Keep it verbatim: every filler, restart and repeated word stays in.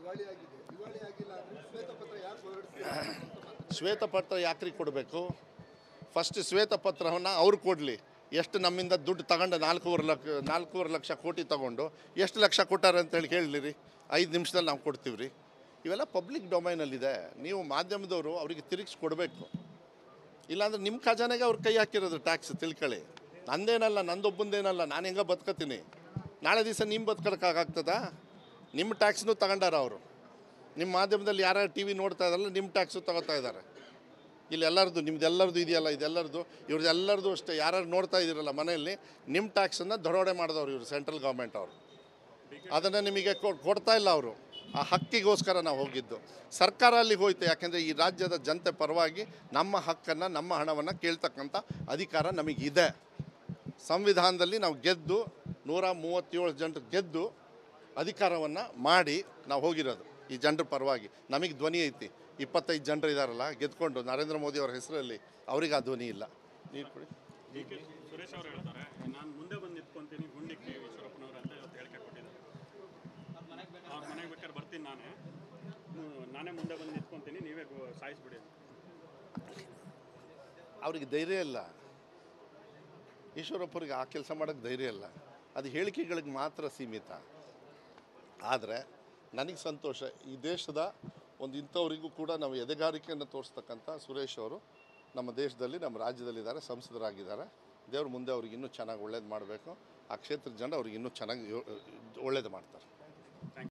ಶ್ವೇತಪತ್ರ ಯಾಕ್ರಿ ಕೊಡಬೇಕು? ಫಸ್ಟ್ ಶ್ವೇತಪತ್ರವನ್ನು ಅವ್ರು ಕೊಡಲಿ. ಎಷ್ಟು ನಮ್ಮಿಂದ ದುಡ್ಡು ತಗೊಂಡು ನಾಲ್ಕೂವರೆ ಲಕ್ಷ ನಾಲ್ಕೂವರೆ ಲಕ್ಷ ಕೋಟಿ ತೊಗೊಂಡು ಎಷ್ಟು ಲಕ್ಷ ಕೊಟ್ಟಾರೆ ಅಂತೇಳಿ ಕೇಳಲಿ. ಐದು ನಿಮಿಷದಲ್ಲಿ ನಾವು ಕೊಡ್ತೀವಿ ರೀ. ಇವೆಲ್ಲ ಪಬ್ಲಿಕ್ ಡೊಮೈನಲ್ಲಿದೆ. ನೀವು ಮಾಧ್ಯಮದವರು ಅವರಿಗೆ ತಿರುಗಿಸಿ ಕೊಡಬೇಕು. ಇಲ್ಲಾಂದ್ರೆ ನಿಮ್ಮ ಖಜಾನೆಗೆ ಅವ್ರು ಕೈ ಹಾಕಿರೋದು ಟ್ಯಾಕ್ಸ್ ತಿಳ್ಕೊಳ್ಳಿ. ನಂದೇನಲ್ಲ, ನಂದೊಬ್ಬಂದೇನಲ್ಲ, ನಾನು ಹೆಂಗೆ ಬದುಕತ್ತೀನಿ. ನಾಳೆ ದಿವಸ ನಿಮ್ಮ ಬದುಕೋಕ್ಕಾಗ್ತದಾ? ನಿಮ್ಮ ಟ್ಯಾಕ್ಸ್ನೂ ತಗೊಂಡಾರ ಅವರು. ನಿಮ್ಮ ಮಾಧ್ಯಮದಲ್ಲಿ ಯಾರ್ಯಾರು ಟಿ ವಿ ನೋಡ್ತಾ ಇದ್ದಾರಲ್ಲ, ನಿಮ್ಮ ಟ್ಯಾಕ್ಸು ತಗೋತಾ ಇದ್ದಾರೆ. ಇಲ್ಲಿ ಎಲ್ಲರದು, ನಿಮ್ದು ಎಲ್ಲರದು ಇದೆಯಲ್ಲ, ಇದೆಲ್ಲರದು, ಇವ್ರದ್ದು ಎಲ್ಲರದು ಅಷ್ಟೇ. ಯಾರ್ಯಾರು ನೋಡ್ತಾ ಇದ್ದೀರಲ್ಲ ಮನೆಯಲ್ಲಿ, ನಿಮ್ಮ ಟ್ಯಾಕ್ಸನ್ನು ದರೋಡೆ ಮಾಡಿದವ್ರು ಇವರು, ಸೆಂಟ್ರಲ್ ಗೌರ್ಮೆಂಟ್ ಅವರು. ಅದನ್ನು ನಿಮಗೆ ಕೊಡ್ತಾ ಇಲ್ಲ ಅವರು. ಆ ಹಕ್ಕಿಗೋಸ್ಕರ ನಾವು ಹೋಗಿದ್ದು. ಸರ್ಕಾರ ಅಲ್ಲಿಗೆ ಹೋಯ್ತು. ಯಾಕೆಂದರೆ ಈ ರಾಜ್ಯದ ಜನತೆ ಪರವಾಗಿ ನಮ್ಮ ಹಕ್ಕನ್ನು, ನಮ್ಮ ಹಣವನ್ನು ಕೇಳ್ತಕ್ಕಂಥ ಅಧಿಕಾರ ನಮಗಿದೆ. ಸಂವಿಧಾನದಲ್ಲಿ ನಾವು ಗೆದ್ದು ನೂರ ಮೂವತ್ತೇಳು ಜನರು ಗೆದ್ದು ಅಧಿಕಾರವನ್ನು ಮಾಡಿ ನಾವು ಹೋಗಿರೋದು ಈ ಜನರ ಪರವಾಗಿ. ನಮಗೆ ಧ್ವನಿ ಐತಿ. ಇಪ್ಪತ್ತೈದು ಜನರು ಇದ್ದಾರಲ್ಲ ಗೆದ್ಕೊಂಡು ನರೇಂದ್ರ ಮೋದಿ ಅವರ ಹೆಸರಲ್ಲಿ, ಅವ್ರಿಗೆ ಆ ಧ್ವನಿ ಇಲ್ಲ. ನೀರು ಕೊಡಿ. ಸುರೇಶ್ ಅವರು ಹೇಳ್ತಾರೆ, ನಾನು ಮುಂದೆ ಬಂದು ನಿಂತ್ಕೊಂತೀನಿ ಗುಂಡಿಕ್ಕಿ ಈಶ್ವರಪ್ಪನವರು ಅಂತ ಇವತ್ತು ಹೇಳಿಕೆ ಕೊಟ್ಟಿದ್ದಾರೆ. ಅವ್ರ ಮನೆಗೆ ಬೇಕಾದ್ರೆ ಬರ್ತೀನಿ, ನಾನೇ ನಾನೇ ಮುಂದೆ ಬಂದು ನಿಂತ್ಕೊಂತೀನಿ, ನೀವೇ ಸಾಯಿಸ್ಬಿಡಿ. ಅವ್ರಿಗೆ ಧೈರ್ಯ ಇಲ್ಲ. ಈಶ್ವರಪ್ಪರಿಗೆ ಆ ಕೆಲಸ ಮಾಡೋಕ್ಕೆ ಧೈರ್ಯ ಇಲ್ಲ. ಅದು ಹೇಳಿಕೆಗಳಿಗೆ ಮಾತ್ರ ಸೀಮಿತ. ಆದರೆ ನನಗೆ ಸಂತೋಷ, ಈ ದೇಶದ ಒಂದು ಇಂಥವರಿಗೂ ಕೂಡ ನಾವು ಎದೆಗಾರಿಕೆಯನ್ನು ತೋರಿಸ್ತಕ್ಕಂಥ ಸುರೇಶ್ ಅವರು ನಮ್ಮ ದೇಶದಲ್ಲಿ, ನಮ್ಮ ರಾಜ್ಯದಲ್ಲಿದ್ದಾರೆ, ಸಂಸದರಾಗಿದ್ದಾರೆ. ದೇವರು ಮುಂದೆ ಅವ್ರಿಗೆ ಇನ್ನೂ ಚೆನ್ನಾಗಿ ಒಳ್ಳೇದು ಮಾಡಬೇಕು. ಆ ಕ್ಷೇತ್ರದ ಜನ ಅವ್ರಿಗೆ ಇನ್ನೂ ಚೆನ್ನಾಗಿ ಒಳ್ಳೇದು ಮಾಡ್ತಾರೆ.